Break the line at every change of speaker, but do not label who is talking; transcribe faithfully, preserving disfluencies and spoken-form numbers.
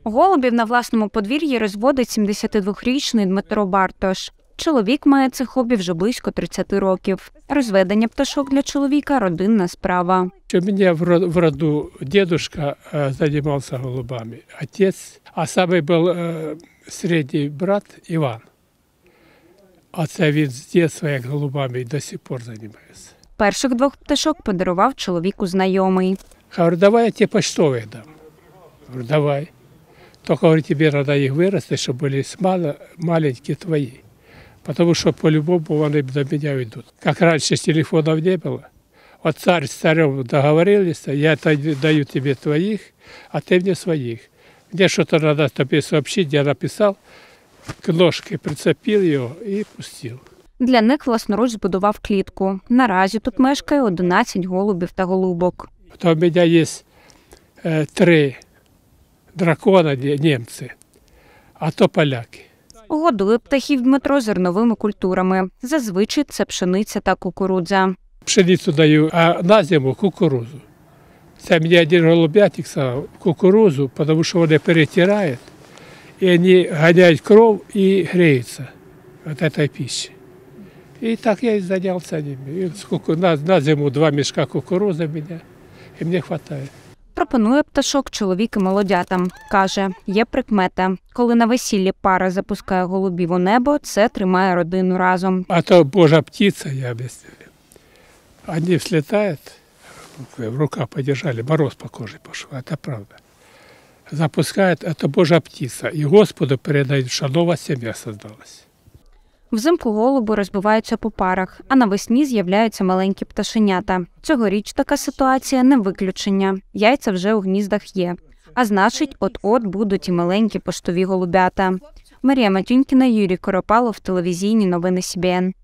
Голубів на власному подвір'ї розводить сімдесятидвохрічний Дмитро Бартош. Чоловік має це хобі вже близько тридцяти років. Розведення пташок для чоловіка – родинна справа.
У меня в роду дедушка занимался голубами, отец, а самый был э, средний брат Иван. А це він з дитинства як голубами і до сих пор займається.
Перших двох пташок подарував чоловіку знайомий.
Говорю, давай я тебе почтових дам. Говорю, давай. Только, говорю, тебе надо їх вирости, щоб були мало, маленькі твої. Потому что по-любому вони до меня йдуть. Как раньше телефонов не было. Вот царь с царем договорились, я даю тебе твоих, а ты мне своих. Мне что-то надо тебе сообщить, я написал, к ножке прицепил його і пустив.
Для них власноруч збудував клітку. Наразі тут мешкає одинадцять голубів та голубок.
То у мене є е, три дракона, німці, а то поляки.
Годує птахів Дмитро зерновими культурами. Зазвичай це пшениця та кукурудза.
Пшеницю даю, а на зиму кукурузу. Це мені один голубятник сказав, кукурузу, тому що вони перетирають, і вони ганяють кров і греються від цієї пищі. І так я і зайнявся ними. На, на зиму два мішка кукурузи мене, і мені вистачає.
Пропонує пташок чоловік і молодятам. Каже, є прикмета. Коли на весіллі пара запускає голубів у небо, це тримає родину разом.
А то Божа птиця, я об'ясняю. Вони взлітають, в руках подержали, мороз по коже пішов, це правда. Запускають, це Божа птиця. І Господу передають, що нова сім'я создалась.
Взимку голуби розбиваються по парах, а навесні з'являються маленькі пташенята. Цьогоріч така ситуація не виключення. Яйця вже у гніздах є. А значить, от-от будуть і маленькі поштові голубята. Марія Матюнькіна, Юрій Коропалов, телевізійні новини Сі Бі Ен.